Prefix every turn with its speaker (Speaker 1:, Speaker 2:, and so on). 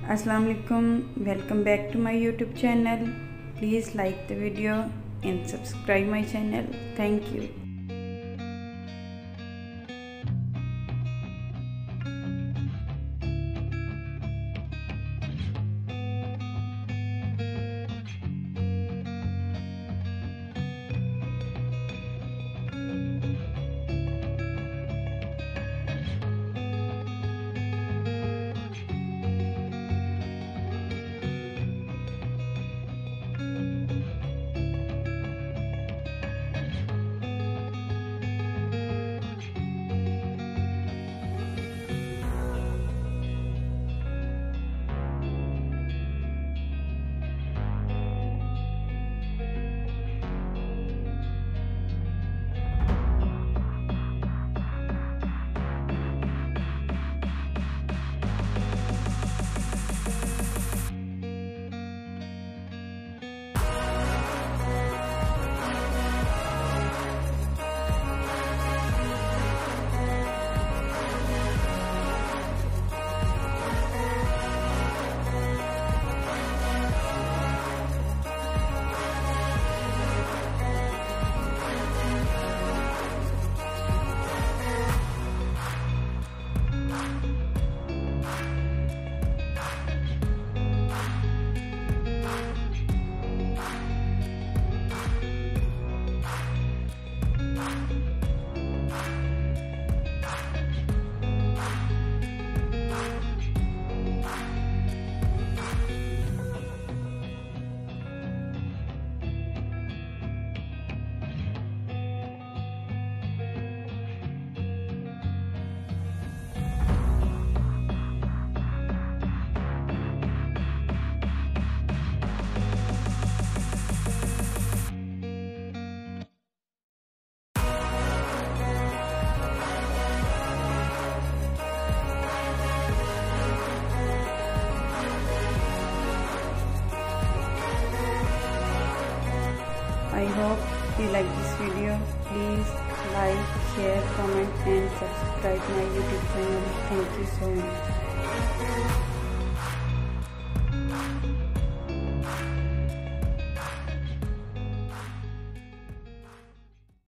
Speaker 1: Assalamu alaikum, welcome back to my YouTube channel. Please like the video and subscribe my channel. Thank you. I hope you like this video. Please like, share, comment and subscribe my YouTube channel. Thank you so much.